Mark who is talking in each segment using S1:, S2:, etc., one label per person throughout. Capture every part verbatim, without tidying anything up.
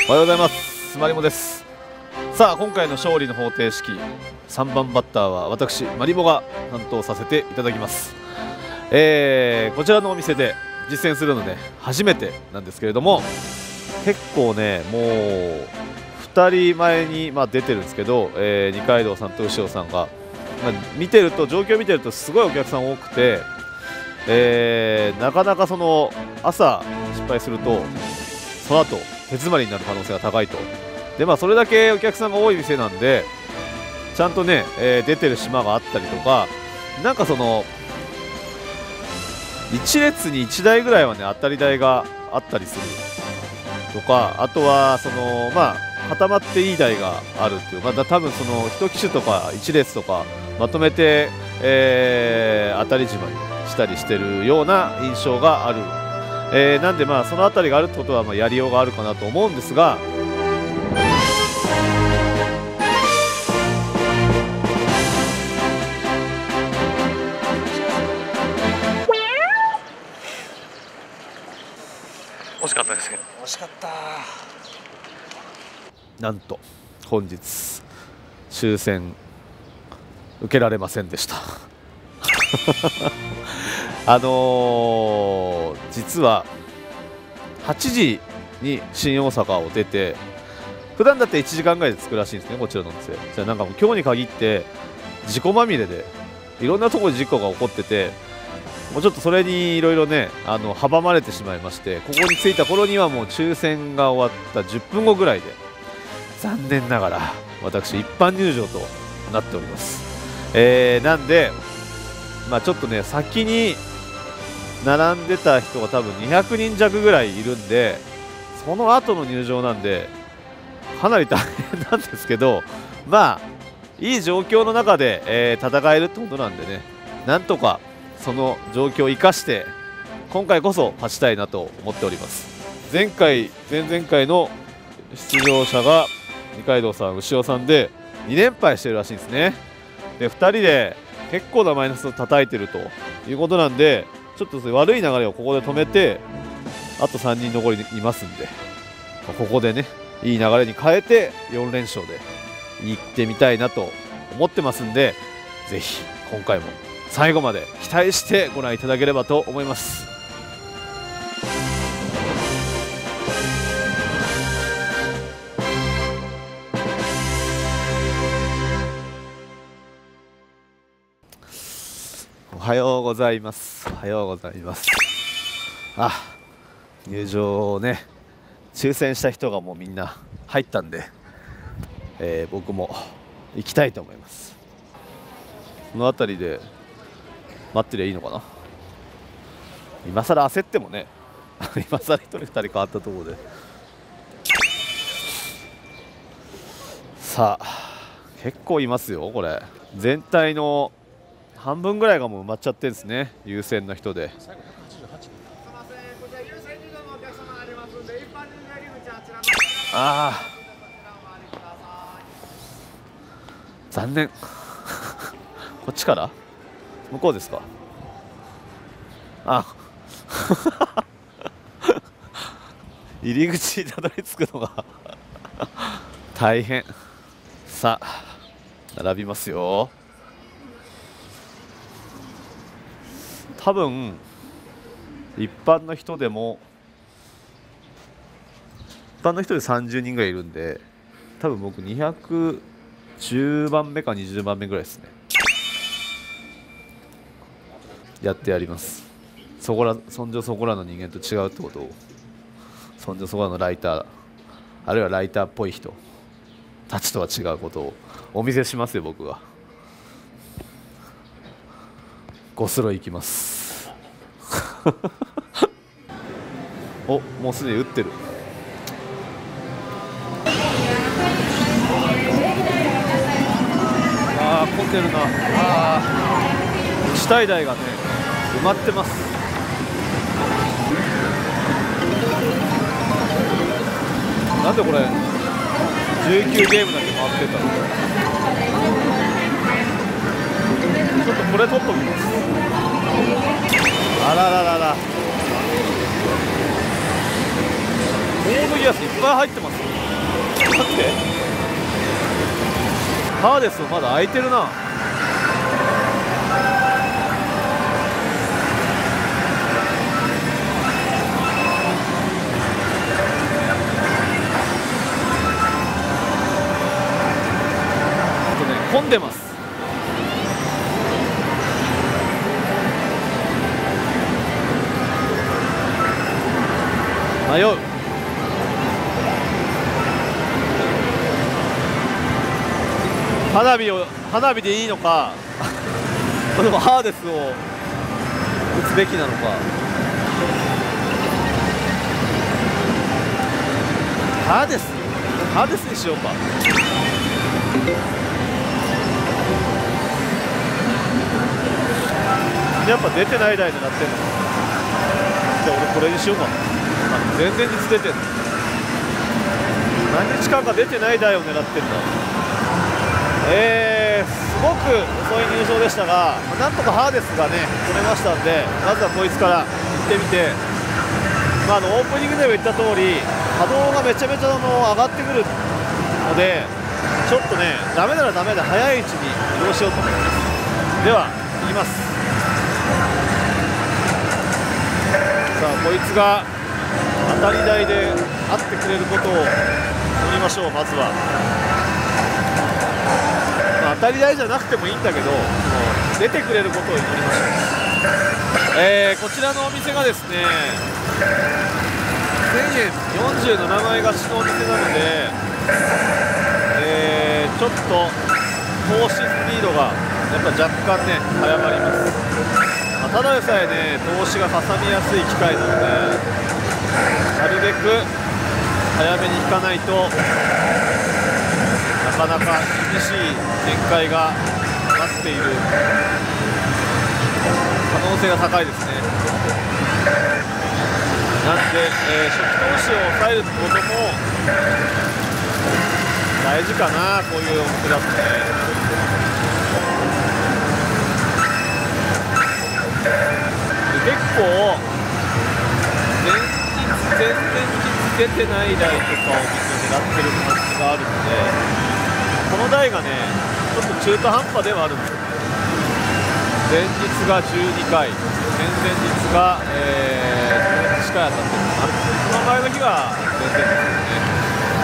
S1: おはようございます。マリモです。さあ今回の勝利の方程式、さんばんバッターは私マリモが担当させていただきます。えー、こちらのお店で実践するので初めてなんですけれども、結構ねもうふたりまえに、まあ、出てるんですけど、えー、二階堂さんと牛尾さんが、まあ、見てると状況を見てるとすごいお客さん多くて、えー、なかなかその朝失敗するとその後手詰まりになる可能性が高いと。でまあそれだけお客さんが多い店なんで、ちゃんとね、えー、出てる島があったりとか、なんかそのいち列にいちだいぐらいはね当たり台があったりするとか、あとはそのまあ固まっていい台があるっていう、まだ多分そのいち機種とかいち列とかまとめて、えー、当たり締まりしたりしてるような印象がある。えー、なんでまあその辺りがあるってことはまあやりようがあるかなと思うんですが、
S2: 惜しかったですけど、
S3: 惜しかった。
S1: なんと本日抽選受けられませんでしたあのー、実ははちじに新大阪を出て、普段だっていちじかんぐらいで着くらしいんですね、こちらの店。じゃあなんかもう今日に限って事故まみれでいろんなところで事故が起こってて、もうちょっとそれにいろいろねあの阻まれてしまいまして、ここに着いた頃にはもう抽選が終わったじゅっぷんごぐらいで残念ながら私一般入場となっております。えー、なんでまあちょっとね先に並んでた人が多分にひゃくにん弱ぐらいいるんで、その後の入場なんでかなり大変なんですけど、まあいい状況の中で、えー、戦えるってことなんでね、なんとかその状況を生かして今回こそ勝ちたいなと思っております。前回前々回の出場者が二階堂さん、牛尾さんでに連敗してるらしいんですね。でふたりで結構なマイナスを叩いてるということなんで、ちょっと悪い流れをここで止めて、あとさんにん残りいますんで、ここでねいい流れに変えてよん連勝でいってみたいなと思ってますんで、ぜひ今回も最後まで期待してご覧いただければと思います。おはようございます。おはようございます。あ、入場をね抽選した人がもうみんな入ったんで、えー、僕も行きたいと思います。この辺りで待ってりゃいいのかな。今更焦ってもね今更ひとりふたり変わったところで、さあ結構いますよ。これ全体の半分ぐらいがもう埋まっちゃってるんですね、優先の人で。ああ残念こっちから向こうですか。あ入り口にたどり着くのが大変。さあ並びますよ。多分一般の人でも一般の人でさんじゅうにんぐらいいるんで、多分僕にひゃくじゅうばんめかにじゅうばんめぐらいですね。やってやります。そこらそんじょそこらの人間と違うってことを、そんじょそこらのライターあるいはライターっぽい人たちとは違うことをお見せしますよ。僕がゴスロいきますお、もうすでに打ってる。ああ混んでるな。ああ打ちたい台がね埋まってます。なんでこれじゅうきゅうゲームだけ回ってたの。ちょっとこれ取っときます。あらららら、コードギアスいっぱい入ってます。 待って、ハーデスもまだ空いてるな。あとね、混んでます。迷う。花火を花火でいいのかでもハーデスを打つべきなのか。ハーデスハーデスにしようか。やっぱ出てない台でなってんの。じゃあ俺これにしようかな。前々日出てんの。何日間か出てない台を狙ってんだ。えー、すごく遅い入場でしたが、なんとかハーデスがね取れましたんで、まずはこいつから行ってみて、まあ、あのオープニングでも言った通り波動がめちゃめちゃあの上がってくるので、ちょっとねダメならダメで早いうちに移動しようと思います。では行きます。さあこいつが当たり台で会ってくれることを祈りましょう。まずは当たり台じゃなくてもいいんだけど、出てくれることを祈りましょう。えー、こちらのお店がですね、せんえんよんじゅうななまい勝ちのお店なので、えー、ちょっと投資スピードがやっぱ若干ね早まります。まあ、ただでさえね投資がかさみやすい機械なので、なるべく早めに引かないとなかなか厳しい展開が待っている可能性が高いですね。なんで、えー、初期投資を抑えることも大事かな、こういうお店だとね。で結構前日前々日出てない台とかを見て狙ってる感じがあるので、この台がねちょっと中途半端ではあるんですよ。前日がじゅうにかい、前々日が、えー、じゅうはちかい当たってるのかな。その前の日が前々日ですね。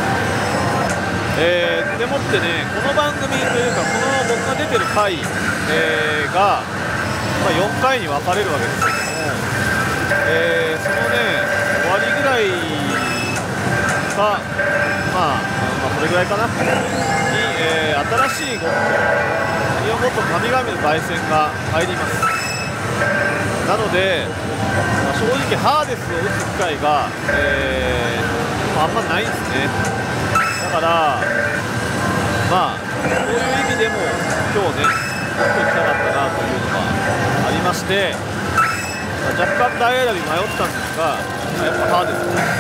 S1: えー、でもってね、この番組というかこの僕が出てる回、えー、が、まあ、よんかいに分かれるわけですけども、えー、そのね終わりぐらいか、まあ、まあ、それぐらいかなに、えー、新しいゴッドイオンゴッド神々の凱旋が入ります。なので、まあ、正直ハーデスを打つ機会が、えーまあ、あんまないんですね。だからまあこういう意味でも今日ね打っておきたかったなというのがありまして、まあ、若干台選び迷ったんですが、やっぱハーデスね。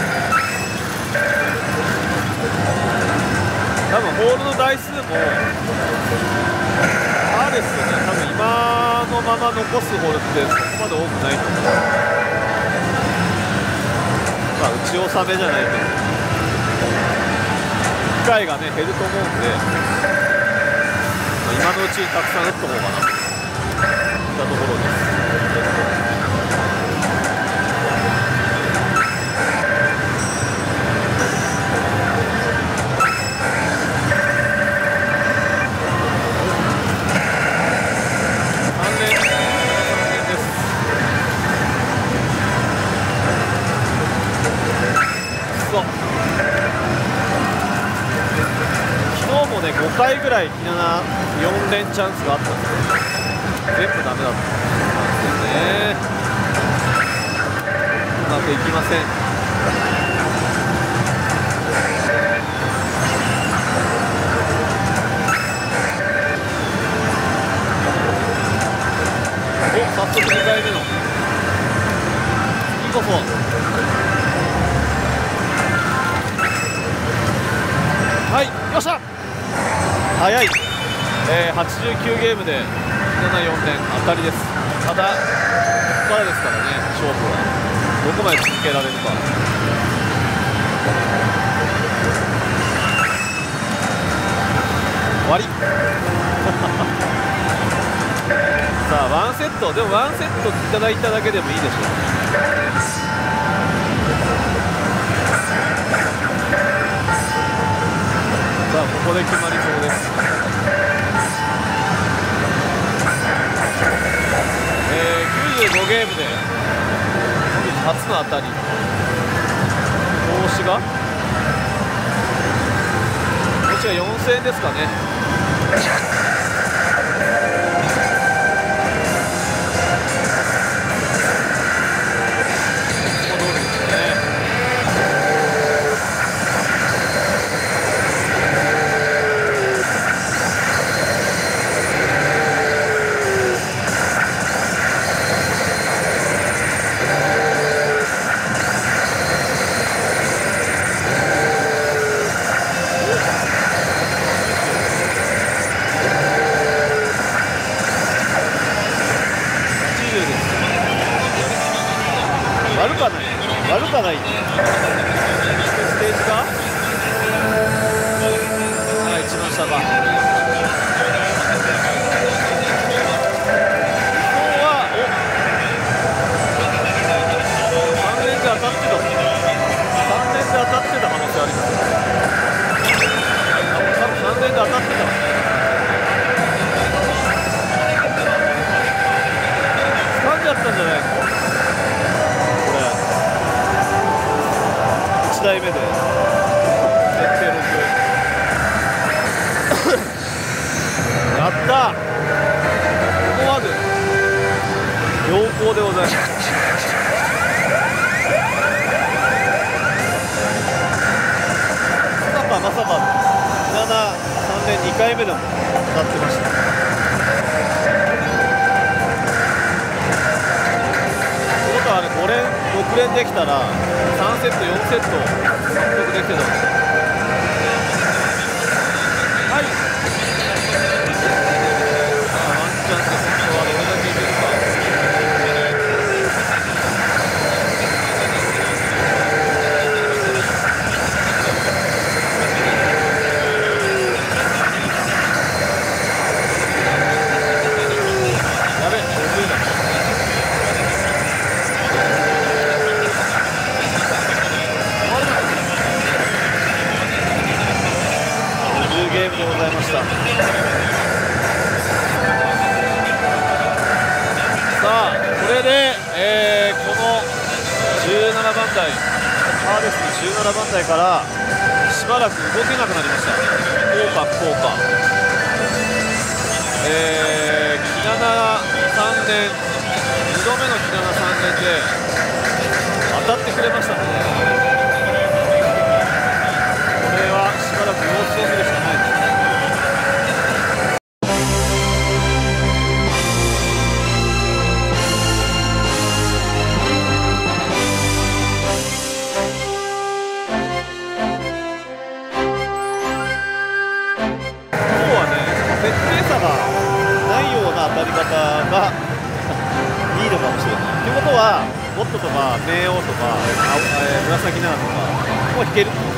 S1: 多分ホールの台数もハーデスね、多分今のまま残すホールってそこまで多くないと思う。まあ打ち納めじゃないけど機会がね減ると思うんで、まあ、今のうちにたくさん打った方がなといったところです。ごかいぐらいひななよん連チャンスがあったんですけど全部ダメだったんですよね。うまくいきません。お、早速にかいめの次こそはい、よっしゃ早い、えー、はちじゅうきゅうゲームでななよん連当たりです。ただここからですからね、勝負はどこまで続けられるか。 わりさあワンセットでもワンセットいただいただけでもいいでしょう。さあここで決まりそうです。えー、きゅうじゅうごゲームで初の当たり投資がこっちがよんせんえんですかね。悪かない悪かないステージかはい一番下か。当たってたさんねんで当たってた可能性あります。多分さんねんで当たってた掴んじゃったんじゃないのこれいちだいめで設定ろくやったここまで良好でございます。まさかななさんねんにかいめでも当たってました。ってことはねご連ろく連できたらさんセットよんセット獲得できてたんですよ。はいワンチャンスで本当はどれだけいけるか。ゲームでございました。さあこれで、えー、このじゅうななばん台ハーデスのじゅうななばん台からしばらく動けなくなりました。効果不効果えー、キナナさんねんにどめのキナナさんねんで当たってくれましたね。これはしばらく様子を見るしかないです。当たり方がいいのかもしれない。ということは、ゴッドとか、冥王とか、あえー、紫奈とかも引ける。